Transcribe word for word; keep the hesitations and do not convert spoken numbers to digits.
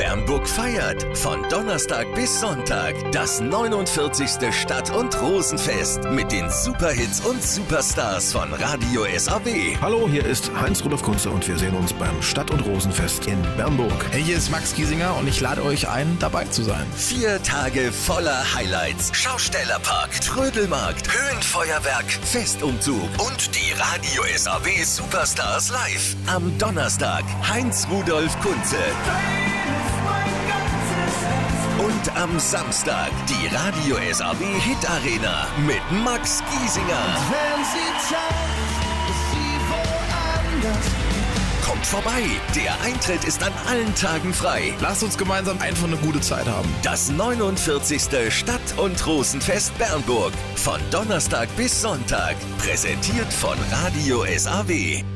Bernburg feiert von Donnerstag bis Sonntag das neunundvierzigste Stadt- und Rosenfest mit den Superhits und Superstars von Radio S A W. Hallo, hier ist Heinz-Rudolf Kunze und wir sehen uns beim Stadt- und Rosenfest in Bernburg. Hey, hier ist Max Giesinger und ich lade euch ein, dabei zu sein. Vier Tage voller Highlights. Schaustellerpark, Trödelmarkt, Höhenfeuerwerk, Festumzug und die Radio S A W Superstars live. Am Donnerstag Heinz-Rudolf Kunze. Und am Samstag die Radio S A W Hit Arena mit Max Giesinger. Kommt vorbei, der Eintritt ist an allen Tagen frei. Lasst uns gemeinsam einfach eine gute Zeit haben. Das neunundvierzigste Stadt- und Rosenfest Bernburg. Von Donnerstag bis Sonntag. Präsentiert von Radio S A W.